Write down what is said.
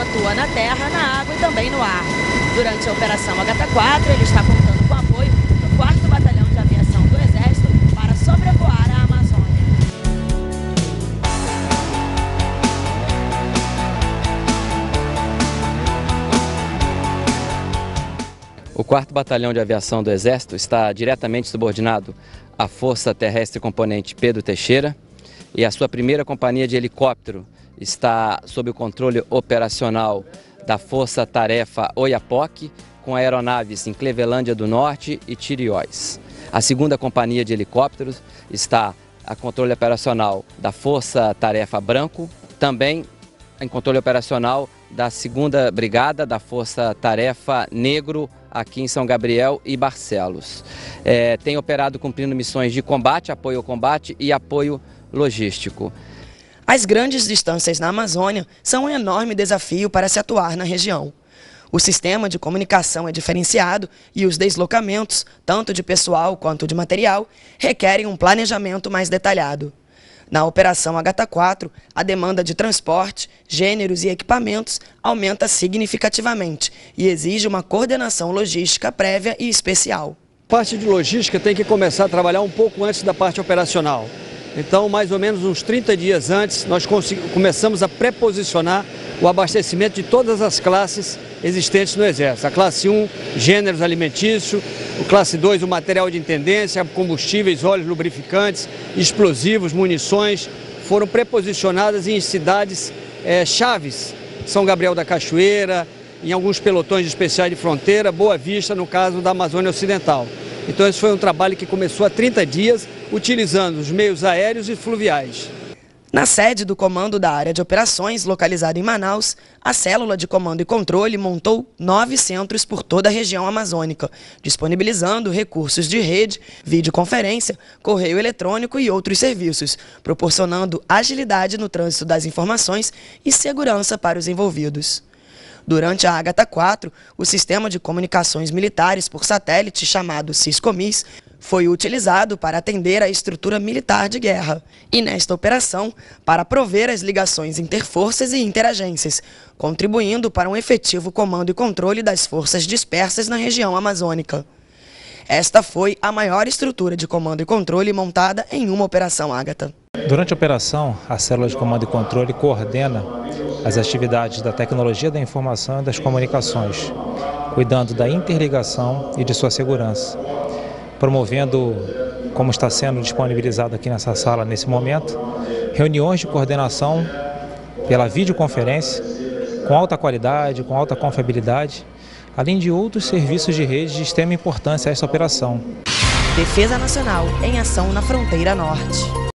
atua na terra, na água e também no ar. Durante a Operação Ágata 4, ele está contando com o apoio do 4º Batalhão de Aviação do Exército para sobrevoar a Amazônia. O 4º Batalhão de Aviação do Exército está diretamente subordinado à Força Terrestre Componente Pedro Teixeira e a sua primeira companhia de helicóptero está sob o controle operacional da Força Tarefa Oiapoque, com aeronaves em Clevelândia do Norte e Tirióis. A segunda companhia de helicópteros está a controle operacional da Força Tarefa Branco, também em controle operacional da 2ª Brigada da Força Tarefa Negro, aqui em São Gabriel e Barcelos. Tem operado cumprindo missões de combate, apoio ao combate e apoio logístico. As grandes distâncias na Amazônia são um enorme desafio para se atuar na região. O sistema de comunicação é diferenciado e os deslocamentos, tanto de pessoal quanto de material, requerem um planejamento mais detalhado. Na Operação Ágata 4, a demanda de transporte, gêneros e equipamentos aumenta significativamente e exige uma coordenação logística prévia e especial. A parte de logística tem que começar a trabalhar um pouco antes da parte operacional. Então, mais ou menos uns 30 dias antes, nós começamos a preposicionar o abastecimento de todas as classes existentes no Exército. A classe 1, gêneros alimentícios, o classe 2, o material de intendência, combustíveis, óleos lubrificantes, explosivos, munições, foram preposicionadas em cidades chaves, São Gabriel da Cachoeira, em alguns pelotões especiais de fronteira, Boa Vista, no caso da Amazônia Ocidental. Então esse foi um trabalho que começou há 30 dias, utilizando os meios aéreos e fluviais. Na sede do Comando da Área de Operações, localizada em Manaus, a Célula de Comando e Controle montou 9 centros por toda a região amazônica, disponibilizando recursos de rede, videoconferência, correio eletrônico e outros serviços, proporcionando agilidade no trânsito das informações e segurança para os envolvidos. Durante a Ágata 4, o sistema de comunicações militares por satélite, chamado Siscomis, foi utilizado para atender a estrutura militar de guerra e, nesta operação, para prover as ligações interforças e interagências, contribuindo para um efetivo comando e controle das forças dispersas na região amazônica. Esta foi a maior estrutura de comando e controle montada em uma Operação Ágata. Durante a operação, a Célula de Comando e Controle coordena as atividades da tecnologia da informação e das comunicações, cuidando da interligação e de sua segurança, promovendo, como está sendo disponibilizado aqui nessa sala nesse momento, reuniões de coordenação pela videoconferência, com alta qualidade, com alta confiabilidade, além de outros serviços de rede de extrema importância a esta operação. Defesa Nacional em ação na fronteira norte.